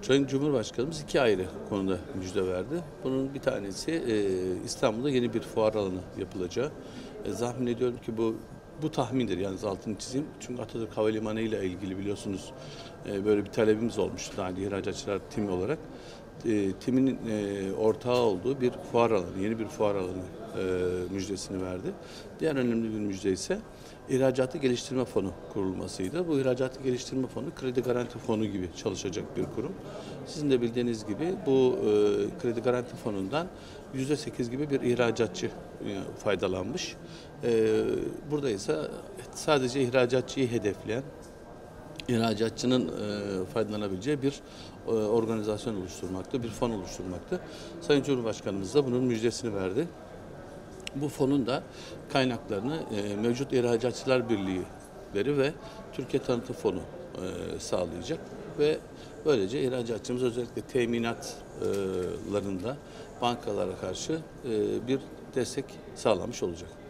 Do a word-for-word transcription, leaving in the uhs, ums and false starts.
Sayın Cumhurbaşkanımız iki ayrı konuda müjde verdi. Bunun bir tanesi e, İstanbul'da yeni bir fuar alanı yapılacağı. E, tahmin ediyorum ki bu bu tahmindir, yalnız altını çizeyim. Çünkü Atatürk Havalimanı ile ilgili biliyorsunuz e, böyle bir talebimiz olmuştu daha önce ihracatçılar timi olarak. E, timin e, ortağı olduğu bir fuar alanı, yeni bir fuar alanı e, müjdesini verdi. Diğer önemli bir müjde ise İhracatı Geliştirme Fonu kurulmasıydı. Bu İhracatı Geliştirme Fonu, Kredi Garanti Fonu gibi çalışacak bir kurum. Sizin de bildiğiniz gibi bu e, Kredi Garanti Fonu'ndan yüzde sekiz gibi bir ihracatçı e, faydalanmış. E, burada ise sadece ihracatçıyı hedefleyen, ihracatçının e, faydalanabileceği bir e, organizasyon oluşturmakta, bir fon oluşturmakta. Sayın Cumhurbaşkanımız da bunun müjdesini verdi. Bu fonun da kaynaklarını e, mevcut İhracatçılar Birliği'leri ve Türkiye Tanıtım Fonu e, sağlayacak ve böylece ihracatçımız özellikle teminatlarında bankalara karşı e, bir destek sağlamış olacak.